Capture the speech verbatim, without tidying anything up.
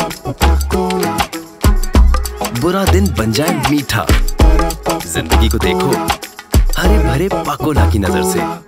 बुरा दिन बन जाए मीठा, जिंदगी को देखो हरे भरे पाकोला की नजर से।